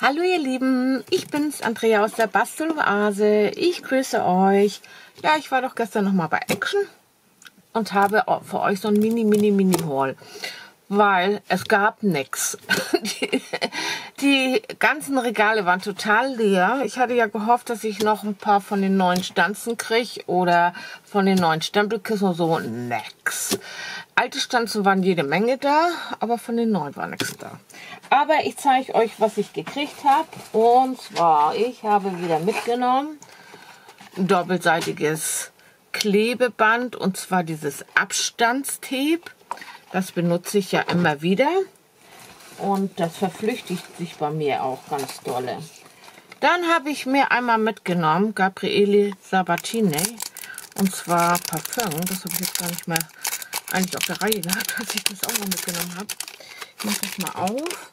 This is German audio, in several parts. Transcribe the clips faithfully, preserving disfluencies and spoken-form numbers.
Hallo ihr Lieben, ich bin's, Andrea aus der Basteloase. Ich grüße euch. Ja, ich war doch gestern noch mal bei Action und habe für euch so ein Mini, Mini, Mini Haul, weil es gab nichts. Die, die ganzen Regale waren total leer. Ich hatte ja gehofft, dass ich noch ein paar von den neuen Stanzen kriege oder von den neuen Stempelkissen und so. Nix. Alte Stanzen waren jede Menge da, aber von den neuen war nichts da. Aber ich zeige euch, was ich gekriegt habe. Und zwar, ich habe wieder mitgenommen ein doppelseitiges Klebeband, und zwar dieses Abstandstape. Das benutze ich ja immer wieder und das verflüchtigt sich bei mir auch ganz dolle. Dann habe ich mir einmal mitgenommen Gabriele Sabatini, und zwar Parfum. Das habe ich jetzt gar nicht mehr eigentlich auf der Reihe gehabt, dass ich das auch noch mitgenommen habe. Ich mache das mal auf.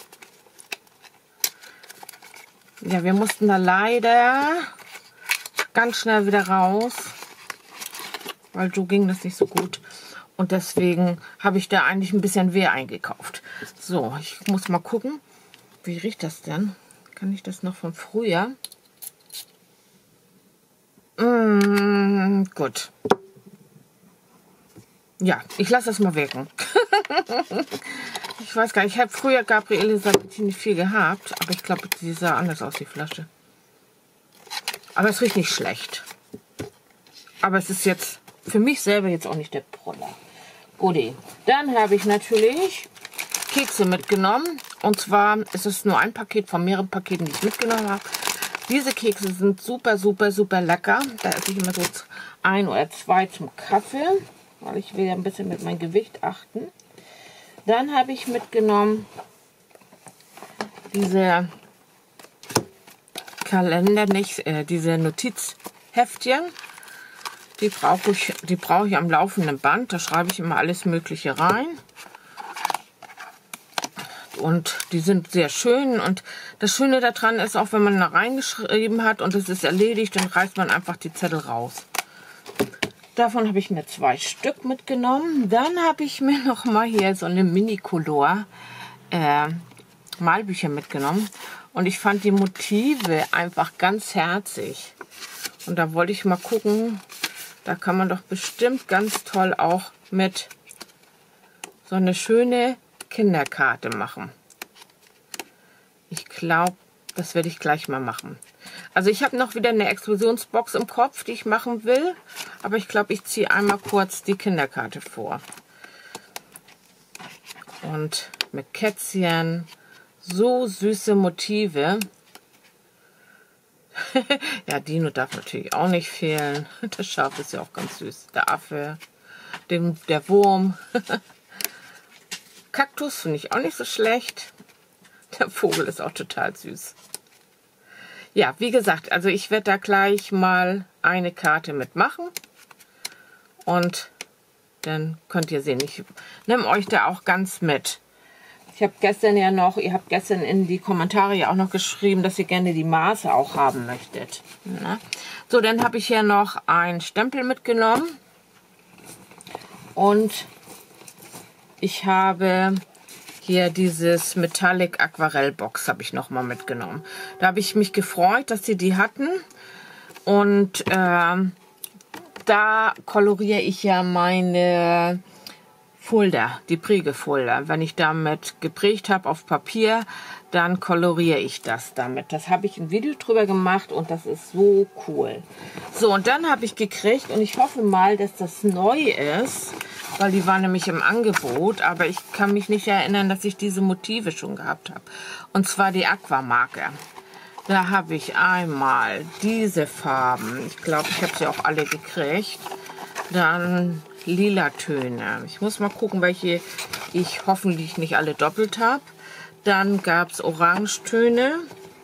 Ja, wir mussten da leider ganz schnell wieder raus, weil so ging das nicht so gut. Und deswegen habe ich da eigentlich ein bisschen Wehr eingekauft. So, ich muss mal gucken, wie riecht das denn? Kann ich das noch von früher? Mmh, gut. Ja, ich lasse das mal wirken. Ich weiß gar nicht, ich habe früher Gabriele Sabatini viel gehabt, aber ich glaube, die sah anders aus, die Flasche. Aber es riecht nicht schlecht. Aber es ist jetzt für mich selber jetzt auch nicht der Proller. Gut, dann habe ich natürlich Kekse mitgenommen. Und zwar ist es nur ein Paket von mehreren Paketen, die ich mitgenommen habe. Diese Kekse sind super, super, super lecker. Da esse ich immer so ein oder zwei zum Kaffee, weil ich will ja ein bisschen mit meinem Gewicht achten. Dann habe ich mitgenommen diese Kalender, nicht äh, diese Notizheftchen. Die brauche ich, die brauche ich am laufenden Band. Da schreibe ich immer alles Mögliche rein. Und die sind sehr schön. Und das Schöne daran ist auch, wenn man da reingeschrieben hat und es ist erledigt, dann reißt man einfach die Zettel raus. Davon habe ich mir zwei Stück mitgenommen. Dann habe ich mir noch mal hier so eine Mini-Color äh, Malbücher mitgenommen. Und ich fand die Motive einfach ganz herzig. Und da wollte ich mal gucken, da kann man doch bestimmt ganz toll auch mit so eine schöne Kinderkarte machen. Ich glaube, das werde ich gleich mal machen. Also ich habe noch wieder eine Explosionsbox im Kopf, die ich machen will. Aber ich glaube, ich ziehe einmal kurz die Kinderkarte vor. Und mit Kätzchen, so süße Motive. Ja, Dino darf natürlich auch nicht fehlen. Das Schaf ist ja auch ganz süß. Der Affe, dem, der Wurm. Kaktus finde ich auch nicht so schlecht. Der Vogel ist auch total süß. Ja, wie gesagt, also ich werde da gleich mal eine Karte mitmachen. Und dann könnt ihr sehen, ich nehme euch da auch ganz mit. Ich habe gestern ja noch, ihr habt gestern in die Kommentare ja auch noch geschrieben, dass ihr gerne die Maße auch haben möchtet. Na? So, dann habe ich hier noch einen Stempel mitgenommen. Und ich habe hier dieses Metallic Aquarell Box habe ich noch mal mitgenommen. Da habe ich mich gefreut, dass sie die hatten. Und äh, da koloriere ich ja meine Folder, die Prägefolder. Wenn ich damit geprägt habe auf Papier, dann koloriere ich das damit. Das habe ich ein Video drüber gemacht und das ist so cool. So, und dann habe ich gekriegt, und ich hoffe mal, dass das neu ist, weil die war nämlich im Angebot, aber ich kann mich nicht erinnern, dass ich diese Motive schon gehabt habe. Und zwar die Aquamarke. Da habe ich einmal diese Farben. Ich glaube, ich habe sie auch alle gekriegt. Dann lila Töne. Ich muss mal gucken, welche ich hoffentlich nicht alle doppelt habe. Dann gab es Orangetöne.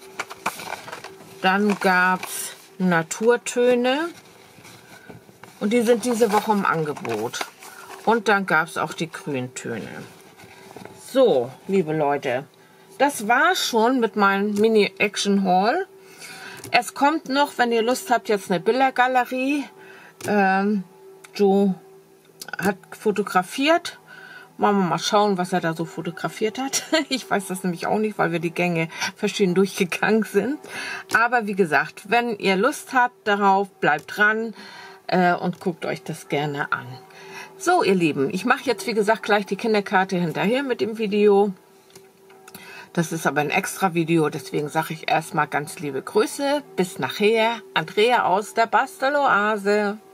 Dann gab es Naturtöne. Und die sind diese Woche im Angebot. Und dann gab es auch die Grüntöne. So, liebe Leute, das war schon mit meinem Mini-Action-Haul. Es kommt noch, wenn ihr Lust habt, jetzt eine Bildergalerie. Ähm, Joe hat fotografiert Wollen wir mal schauen, was er da so fotografiert hat. Ich weiß das nämlich auch nicht, weil wir die Gänge verschieden durchgegangen sind. Aber wie gesagt, wenn ihr Lust habt darauf, bleibt dran äh, und guckt euch das gerne an. So, ihr Lieben, ich mache jetzt, wie gesagt, gleich die Kinderkarte hinterher mit dem Video. Das ist aber ein extra Video, deswegen sage ich erstmal ganz liebe Grüße. Bis nachher. Andrea aus der Basteloase.